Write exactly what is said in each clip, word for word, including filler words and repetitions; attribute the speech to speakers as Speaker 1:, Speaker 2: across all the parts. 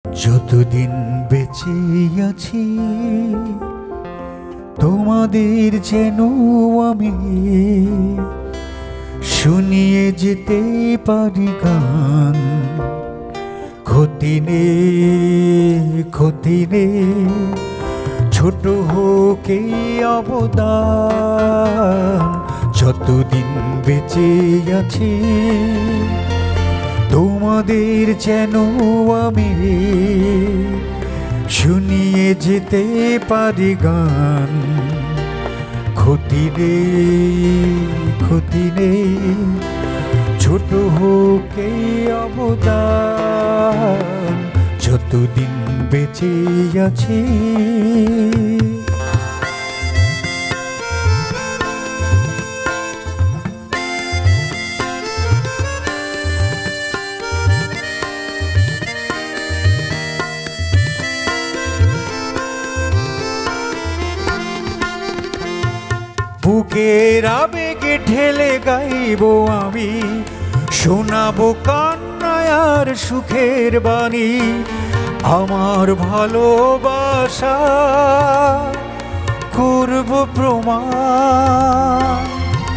Speaker 1: যতদিন বেঁচে আছি তোমাদের যেন আমি শুনিয়ে যেতে পারি গান। ক্ষতি নেই ক্ষতি নেই ছোট হোক এই অবদান। যতদিন বেঁচে আছি তোমাদের যেন আমি শুনিয়ে যেতে পারি গান। ক্ষতি নেই ক্ষতি নেই ছোট হোক এই অবদান। যতদিন বেঁচে আছি বুকের আবেগে ঢেলে গাইব আমি, শোনাবো কান্নায় আর সুখের বাণী। আমার ভালোবাসা করব প্রমাণ।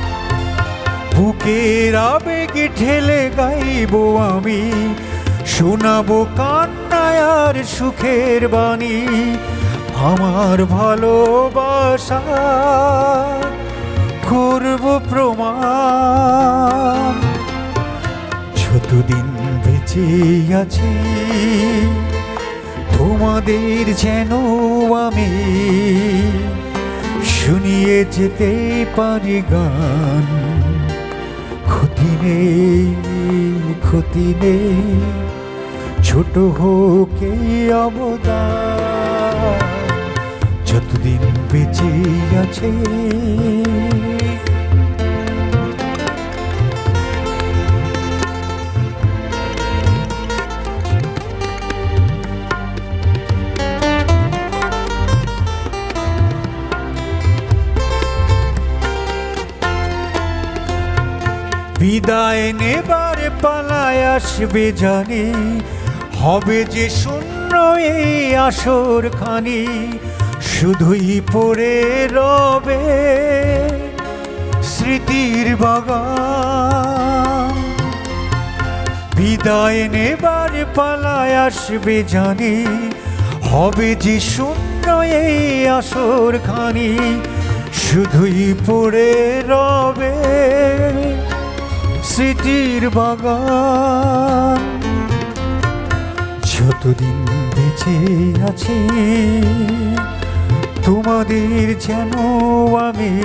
Speaker 1: বুকের আবেগে ঢেলে গাইব আমি, শোনাবো কান্নায় আর সুখের বাণী। আমার ভালোবাসা করব প্রমাণ। যতদিন বেঁচে আছি তোমাদের যেন আমি শুনিয়ে যেতে পারি গান। ক্ষতি নেই ক্ষতি নেই ছোট হোক এই অবদান। যতদিন বেঁচে আছে বিদায় নেবার পালায় আসবে জানি, হবে যে শূন্য এই আসর খানি। শুধুই পড়ে রবে স্মৃতির বাগান। বিদায় নেবার পালায় আসবে জানি, হবে যে শূন্য এই আসর খানি। শুধুই পড়ে রবে স্মৃতির বাগান। যতদিন বেঁচে আছি তোমাদের যেন আমি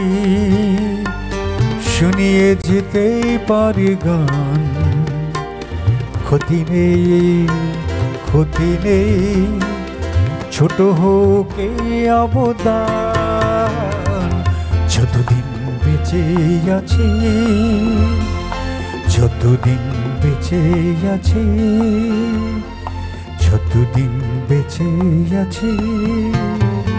Speaker 1: শুনিয়ে যেতে পারি গান। ক্ষতি নেই ক্ষতি নেই ছোট হোক এই অবদান। যতদিন বেঁচে আছি যতদিন বেঁচে আছি যতদিন বেঁচে আছি।